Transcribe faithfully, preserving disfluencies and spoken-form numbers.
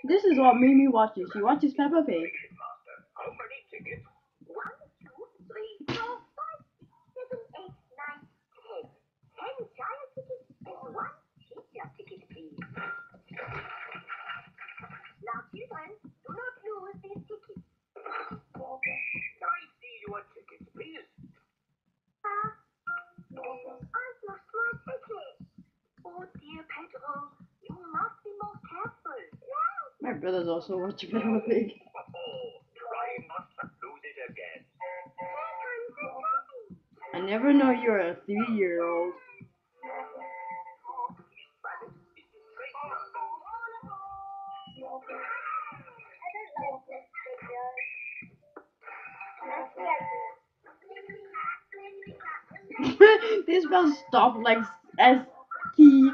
This is what Mimi watches. She watches Peppa Pig. How many tickets? One, two, three, four, five, six, seven, eight, nine, ten. Ten child tickets and one teacher ticket, please. Now, children, do not lose these tickets. Can I see your tickets, please? Uh, I've lost my ticket. Oh, dear Pedro, you must be more careful. My brother's also watching Peppa Pig. Oh, try not to lose it again. I never know you're a three-year-old. They spell stop like S T